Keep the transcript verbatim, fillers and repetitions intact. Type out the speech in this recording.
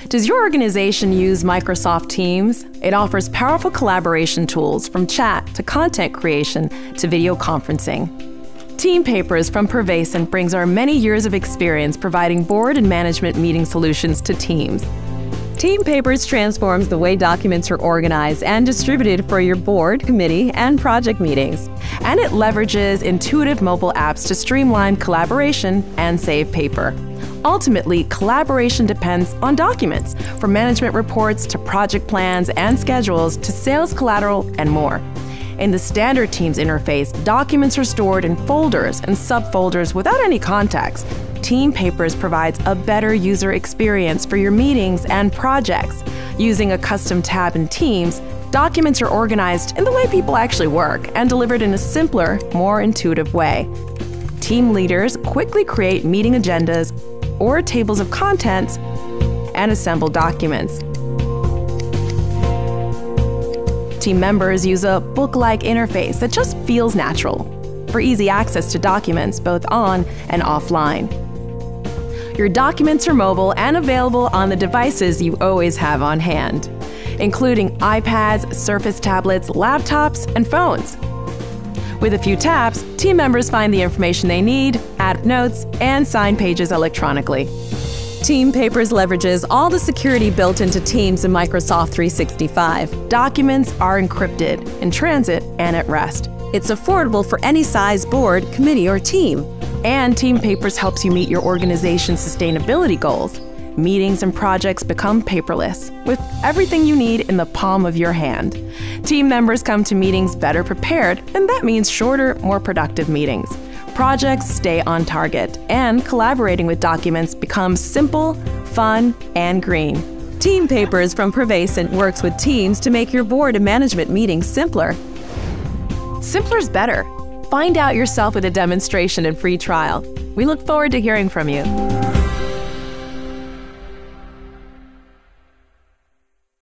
Does your organization use Microsoft Teams? It offers powerful collaboration tools from chat to content creation to video conferencing. Team Papers from Pervasent brings our many years of experience providing board and management meeting solutions to teams. Team Papers transforms the way documents are organized and distributed for your board, committee, and project meetings. And it leverages intuitive mobile apps to streamline collaboration and save paper. Ultimately, collaboration depends on documents, from management reports to project plans and schedules to sales collateral and more. In the standard Teams interface, documents are stored in folders and subfolders without any context. Team Papers provides a better user experience for your meetings and projects. Using a custom tab in Teams, documents are organized in the way people actually work and delivered in a simpler, more intuitive way. Team leaders quickly create meeting agendas or tables of contents and assemble documents. Team members use a book-like interface that just feels natural for easy access to documents both on and offline. Your documents are mobile and available on the devices you always have on hand, including iPads, Surface tablets, laptops, and phones. With a few taps, team members find the information they need, add notes, and sign pages electronically. Team Papers leverages all the security built into Teams in Microsoft three sixty-five. Documents are encrypted, in transit, and at rest. It's affordable for any size board, committee, or team. And Team Papers helps you meet your organization's sustainability goals. Meetings and projects become paperless, with everything you need in the palm of your hand. Team members come to meetings better prepared, and that means shorter, more productive meetings. Projects stay on target, and collaborating with documents becomes simple, fun, and green. Team Papers from Pervasent works with teams to make your board and management meetings simpler. Simpler's better. Find out yourself with a demonstration and free trial. We look forward to hearing from you.